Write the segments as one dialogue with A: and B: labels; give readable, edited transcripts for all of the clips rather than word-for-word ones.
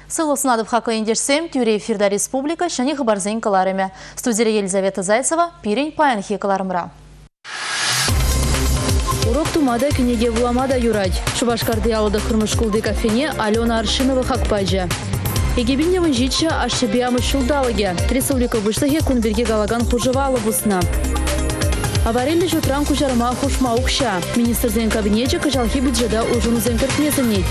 A: Сылысынадып хақы ендешсем, тюре эфирда республика, шәне хабарзен каларыме. Студия Елизавета Зайцева, пирень паян хекаларымра.
B: Урок тумада кенеге буламада юрать. Шубашкарды алыда кырмышкулды кафене Алена Аршинова хакпайжа. Егебинневын житча ашшебиямы шулдалыге. Республика вышлыге кунберге галаган хужевалы бусна. Аварийный жутран кужарма хушма укша. Министрзен кабинете кажалхи бюджета ужунузен кертмесенней.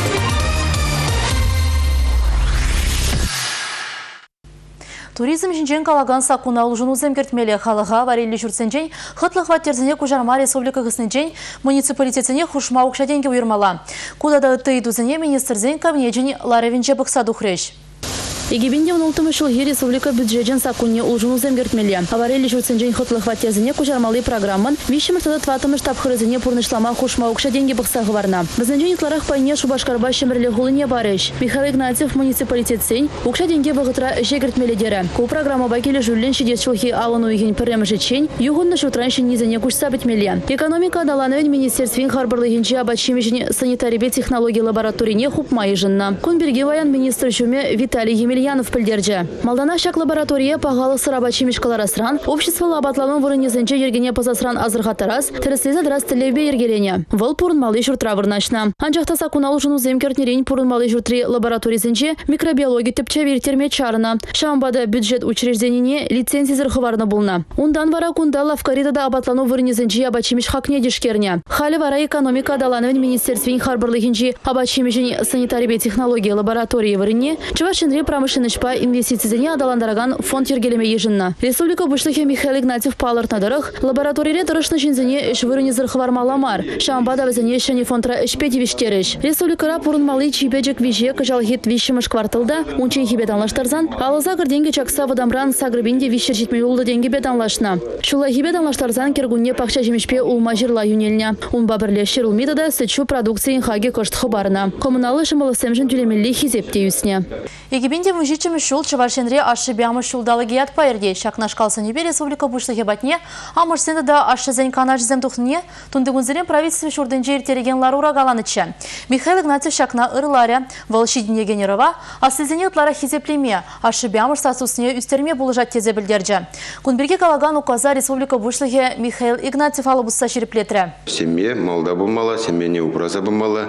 A: Туризм жинжен калаган сакуна улжунузем кертмеле халыға аварийный журтсенжен хытлық ваттерзене кужарма республика гысненжен муниципалитетсене хушма укша деньги уйырмала. Кудада тыйдузене министрзен кабинетжен ларевинче бықса духреш.
B: Егебинде унултымы шулхи республика бюджетен сакунне улжунузем кертмеле. Аварийный журтсенжен хытлық ваттерзене кужармалы программан вишемір тадат ватымыш тапхырызене пурнышлама хушма укша деньги бықса гыварна. Бізенжен итларах пайне Шубашкарба шемірле хулыне барыш. Михаил Игнатьев муниципалитетсен укша деньги бұғытра үше кертмеледері. Ку программа бакелі жүрлен шидет шулхи алыну еген пірремішечен юғынны шутраншын низене кушса бітмеле. Экономика адалановен министерствен харбарлығынче абачимешін санитарибе технология лабораторине хупмайы жынна. Кунберге ваян министр шуме Виталий Емельянов пілдерджі. Малдана шак лаборатория пағалы сырабачи мешкаларасран, общество лабатланын вырынезінче ергене пазасран азырхатарас, тіріслезі драс тілебе ергелене. Выл пурынмалы жұртра вырнашна. Анжақта сакунал жыну земкертнерен пурынмалы жұртри лабораторизінче микробиология тіпче вертерме чарына. Шамбада бюджет учрежденине лицензия зырхыварны булна. Ундан вара кунда лавкаридада абатлану вырынезінче абачимеш хакне дешкерне. Халі вара экономика адалановен министерствен харбарлығынче абачимешін санитарибе технология лаборатории вырыне, чывашынре промышленнышпа инвестицияне адаландараган фонд ергелеме ежынна. Республика вышлыхе Михаил Игнатьев палыртнадырых лабораторире тұрышны жинзіне үш вырынезір хвармаламар. Шамбада візіне шәне фондра үшпеди виштеріш. Республикара пурынмалы чибеджек виже кажалхет вишіміш кварталда унчен хибет анлаштарзан, алыза гырденге чакса вадамран сагрыбенде вишер жетмел улды денге бет анлашна. Шула хибет анлаштарзан кергунне пақша жемешпе улма жирла юнеліне. Унба бірлешер улмидада сычу продукциян хаге кошт хыбарына. Коммуналы шымылы сәмжін түлемелі хизепте үсіне.
A: Егебинде мужичами шул чавашенре ашшебямы шулдалыги атпайырде. Шакнаш калсанебе республика бушлыхе батне, амырсенде да ашшезен канашзем тухне, тундыгунзерен правительстве шурденже ертереген ларура галаныча. Михаил Игнатьев шакна ырларя, Волшидине Генерова, асызене ытлара хизеплеме, ашшебямы статусне үстерме булыжат тезе білдерже. Кунберге калаган указа республика бушлыхе Михаил Игнатьев алыбусса шереплетре.
C: Семье малда бумала, семье не упраза бумала,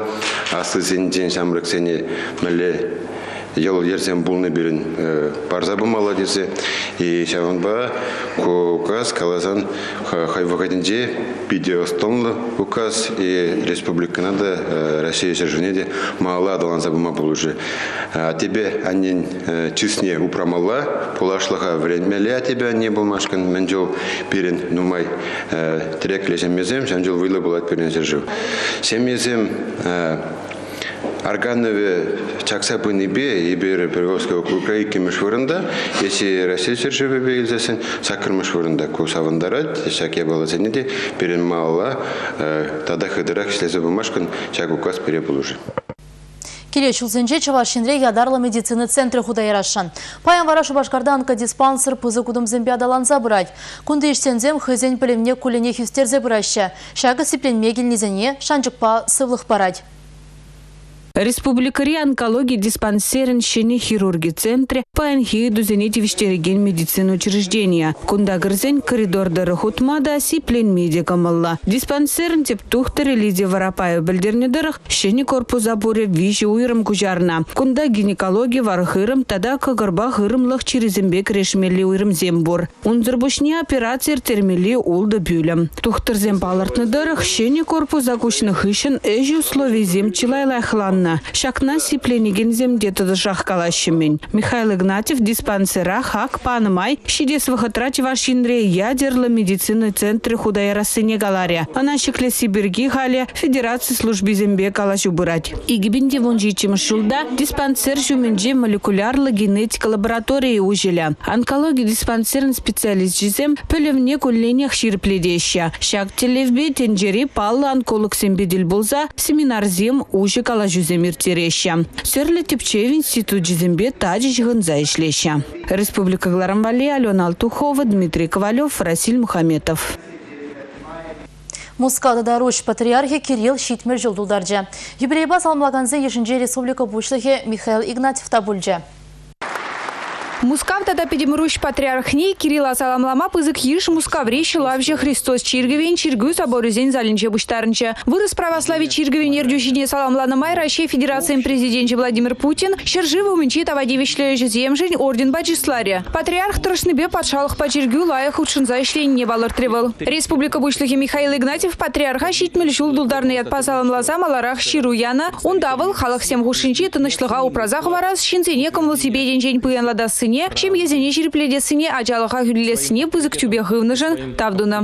C: асызен шамрыксене мэле ел ерсен булны берін парза бумала десе, и шаванба указ каласан хайвакатинже видеостомлы указ и республиканада Россия сержунеде мала адаланса бума булужи. А тебе аннен чисне упрамала, пулашлыха времяле, а тебе не булмашкан менжол берін нумай треклешен мезем, шанжол вылы булат берін сержу. Семезем Органове чаксапыны бе ибер Перговского Украйки мешвырында, если Россия сержеве бейлзесен, сакр мешвырында кусавандарат, шаке балазенеде, перенмала, тада хыдырак шлезе бумажкан, чак указ переположи.
A: Келеш улзенже Чавашинре ядарлы медицины центры худайрашан. Паян вара Шубашкарда онкодиспансер пызы кудымзен бядаланса бұрать. Кунды іштензем хызен пілімне куліне хюстерзе бұраща. Шағы сипленме келнезене шанчықпа сывлық барать.
D: Республикари онкологии диспансерен шене хирурги центре паянхи дузенети виштереген медицину учреждения. Кунда гырзен коридордары хутмада сиплен медикамалла. Диспансерен теп тухтары Лидия Воропаева білдернедырых шене корпуза буре виши уйрым кужарна. Кунда гинекология вархырым тада кагарба хырымлық черезембек решмели уйрым зембур. Унзырбушне операция термели улды бюлем. Тухтырзем палыртнедырых шене корпуза кушных ишен эжи условий зем чилайлай хлан. Шакна сипленеген земде тады шахкалащымен. Михаил Игнатьев диспансера хак панымай шидес выхытра Чавашинре ядерлы медицины центры худайрасыне галаря. Она шекле Сибирги хале Федерации службы зембе калаш убырать. Игибинде вонжичим шулда диспансер жуменже молекулярлы генетика лаборатории ужеля. Онкология диспансерн специалист жизем пөлевне кулленях ширпледеща. Шак телевбе тенджери паллы онколог сембедел болза семинар зем ужи калажузе миртереща. Серле тепчев институт жизембе таджи жигынза ишлеща. Республика Гларамбали, Алена Алтухова, Дмитрий Ковалев, Расиль Мухаметов.
A: Мускадада Руш патриархи Кирилл Шитмер жылдулдаржы. Юбилейба салымлаганзы ешінже республика бушлығы Михаил Игнатьев табульжы.
E: Мускавтада педемруш патриархни Кирилла саламлама пызык еш мускаврещ лавжа Христос чиргевен чиргю соборызен залинче буштарынче. Вырыс православий чиргевен ердюшине саламланамай Россия Федерациям президент Владимир Путин шерживы умечит авадивишле земжень орден Баджислария. Патриарх Трошныбе подшалых по чиргю лаях учшинза не балартревал. Республика бушлыхи Михаил Игнатьев патриарха щитмель жулдулдарный от пасаламлаза маларах Шируяна. Он давал халах сем гушинчи тынышлыга упразах вараз щинцене комлы себе день пыянлада сыне. Чем езене черепледесыне, ажалыға хүлелесіне пызык тюбе ғывныжын тавдуна.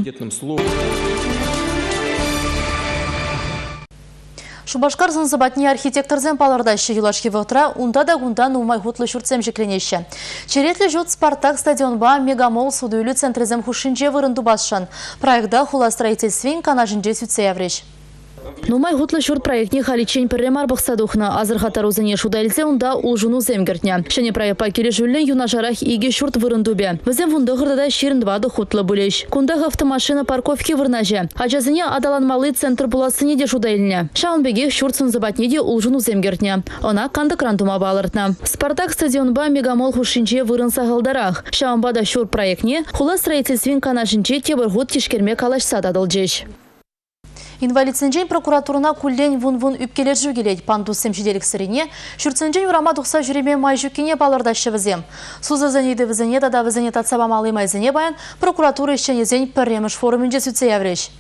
A: Шубашкар занзабатни архитекторзен палардайшы юлашки вғытра, унда да гундан умай хутлы шурцем жекленеші. Черетлі жут Спартак стадионба Мегамол судуйлі центрізем хушинже вырынду басшан. Проектда хула строительствен канажынже сүтсе явреш.
B: Нумай гутлы шурт проектне халичень перремар бақсадухна. Азыр хатарузыне шудайлзе унда улжуну земгертня. Шене проекта келешулен юнашарах иге шурт вырындубе. Візем вунды ғырдада шеріндвады хутлы булеш. Кундах автомашина парковки вырнаже. Ачазыне адаланмалы центр буласыне де шудайліне. Шаунбеге шурт сынзабатне де улжуну земгертня. Она кандык рандума балыртна. Спартак стадионба Мегамол хушинче вырын сағалдарах. Шаунбада шурт проектне хула строительствен канашинче тебір ғуд тишкерме калашса дадылжеш.
A: Инвалидсенжен прокуратурына күлден вун-вун үпкелер жүгелейді. Панду сәмшеделік сіріне, шүртсенжен урама тұқса жүреме май жүкіне балырдашы візем. Сузы зәнейді візіне дада візіне татсабамалы майзіне баян прокуратура ішченезен пірреміш форумынже сүтсе явреш.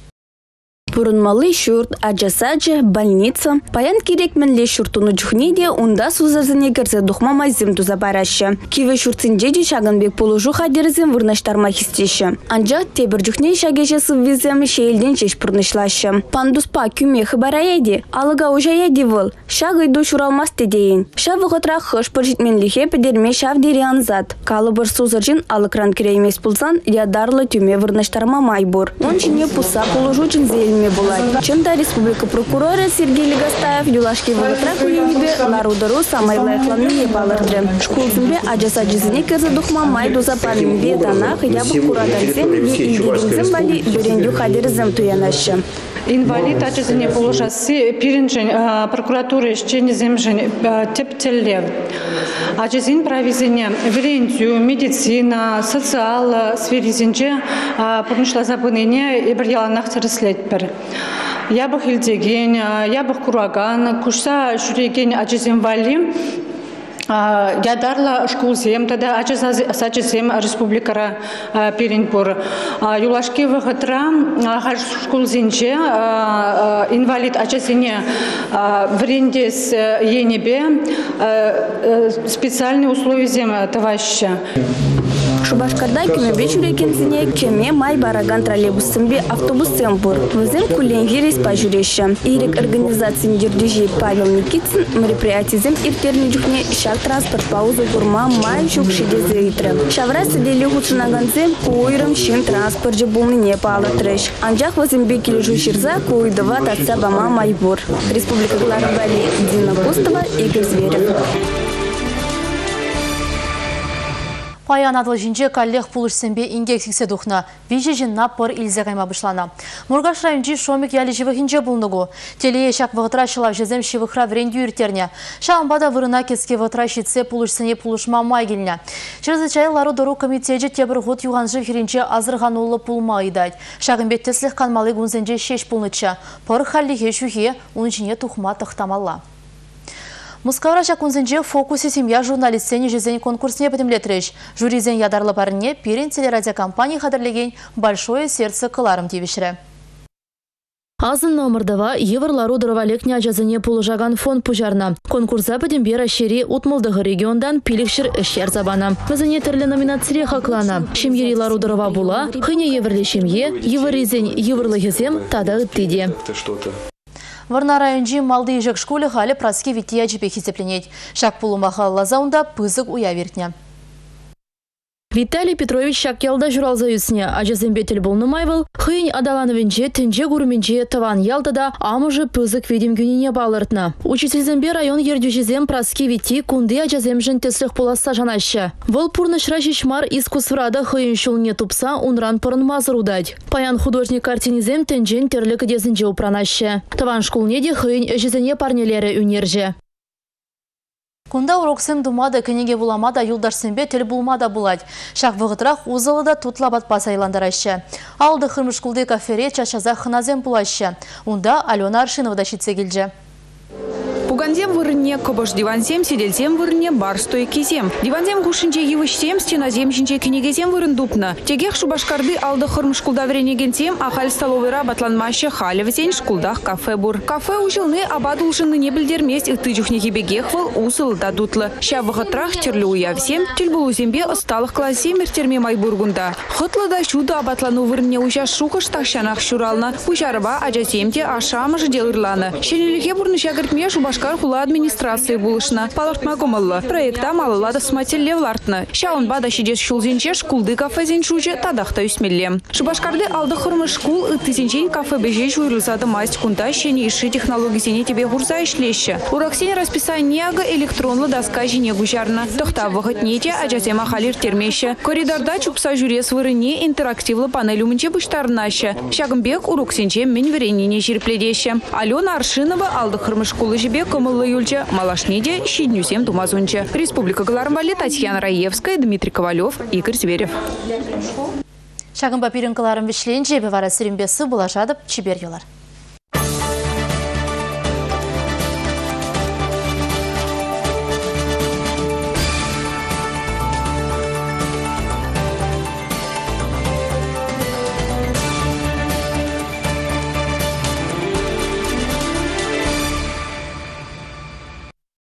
F: Пурынмалы шурт, аджасаджа, больница. Паян керекменле шуртуну жүхнеде, унда сузазыне керзе духма майзым туза барашы. Киве шуртсенжеде шагынбек полужу хадерзем вырнаштарма хистеші. Анжа тебір жүхне шагеже сыввизем шейлден чеш пурнышлашы. Пандуспа күмехы бараяде, алыга ужаяде выл. Шагыйду шуралмас тедейін. Шавығытра хыш пыржитменлихе педерме шав дере анзат. Калыбыр сузыржин алыкран кереймес пулсан, ядарлы тюме вырнаштарма майбур. Он чине пуса полужу чинзель Чында республика прокурора Сергей Легостаев юлашки вғытра күлемебе ларудару самай лайықланы ебалырды. Шкулсынбе аджаса-джизіне керзі дұқма майду запарымбе данақ ябық кураданзем е илгерінзем бали берендю хадерізем туянашы.
G: Инвалид аджизіне положасы пиринжен прокуратуры ішченеземжен тептелле. Аджизин провизіне верендю, медицина, социал сферизінже пұрнышла забынене ебірделанақ тіріслетпір. Ябық илдеген, ябық кураган, күшса жүреген аджизин вали, ядарла шкулзем, тогда ачасачесем республикара Перенпур. Юлашки вғытра шкулзенче инвалид ачасене врендес енебе специальные условия зем товарища.
F: Шубашкарда кемебе жүрекензіне кеме май бараган троллейбуссымбе автобуссем бур. Візем күленге респа жүреші. Ирек организациян дердежей Павел Никитин мероприятизем иртерні жүхне шак транспорт паузу бурма май жүк шедезе итрі. Шавра сәделі ғучынаганзем куойрым шин транспорт же булныне палатрыш. Анжақ візембе келі жүшірза куойдыва татса бама май бур. Республика Гларабали Дина Кустова, Игорь Зверев.
A: Паян адыл жинже коллег пулышсенбе ингек сиксе духна. Вижи жинна пыр илзе кайма бышлана. Мургаш районжи шомик яли живыхинже булнугу. Телее шак вғытра шылав жезем шивыхра вренді үртерне. Шаамбада вырына кеске вғытра шитсе пулышсене пулышма май келіне. Чырзычай лару дору комитеже тебір ғут юғанжы хиринче азырған улы пулма идайд. Шағынбет теслих канмалы гунзенже шеш пулныча. Пыр халлихе шухе унычине тухма тахтамалла. Мускавра шакунзенже фокусе семья журналистсене жезен конкурсне бітімлетреш. Жюризен ядарлы барыне перен телерадиокомпания хадырлеген «Большое сердце» кыларым девишірі.
B: Азын номырдава еврлару дырвалекне ажазыне пулыжаган фон пужарна. Конкурса бітімбе шери утмылдығы региондан пилікшір ішер забана. Візіне түрлі номинацире хаклана. Шемьери лару дырва була, хыне еврлі шемье, евризен еврлы хезем тада ыттыде.
A: Варна районжи малды ежек школы халі праски вития жіпе хизепленет. Шак пулумаха лазаунда пызык уя вертне.
B: Виталий Петрович шакелда журалза юсне, ажазембетель болнумайвыл, хыйн адалановенче, тенже гурменче таван ялтада, амыжы пызык видим гюнине балыртна. Учительзембе район ердюжизем праски вити кунды ажаземжен теслых поласа жанаща. Вол пурнышра шишмар искусврада хыйн шулне тупса унран порын мазыр удать. Паян художник картинизем тенжен терлік дезінже упранаща. Таван шкулнеде хыйн эжезене парнелері үнерже.
A: Кунда уроксем думада кенеге буламада юлдашсембе тел булмада булать. Шақ вғытрах узылыда тутлабат пасайландараща. Алды хырмышкулды кафере чашаза хыназем булаща. Унда Алена Аршинова да шитсе келже.
E: Пугандем вырынне, кобыш диванзем, сидельзем вырынне, бар стойкизем. Диванзем гушинче евышсем, стеназем жинче кенегезем вырын дупна. Тегех шубашкарды алды хырм шкулда вренегенсем, ахаль столовыра батланмаще халевзен шкулдах кафе бур. Кафе ужылны абад улшынны не білдермест, икты жухнеги бегехвал усыл да дутлы. Ша вғытрах терлі уявсем, тельбулузембе осталых классе мертерме майбургунда. Хытлы да шуда абатлану вырынне ужаш шухыш тахшанах шурална. Ужарыба ажасемте ашамыжы делырланы. Шенеліге бурны шагыртме шубашкар хула администрации булышна. Палартма гомылы. Проекта малылады смателле влартны. Шаун бада шидес шулзенче шкулды кафезен шуже тадахта үсмелле. Шубашкарды алды хырмы шкул ытызенчен кафе беже жуйрылсады масть кунта шени иши технологизене тебе гурза ишлеще. Ураксен расписаниега электронлы доска жіне гужарна. Тохта вғытнете ажасема халир термеше. Коридорда чупса журес вырыне интерактивлы панель умынче быштарнаще. Шагымбек уроксенче мен веренине жирпледеше. Алена Аршинова алды хырмы шкулы жібе комылы юльче малашнеде щиднюсем тумазунче. Республика Галармбали, Татьяна Раевская, Дмитрий Ковалев, Игорь Зверев.
A: Шагын папиринкаларым вишленче бевара сиримбесі булашадып чибер юлар.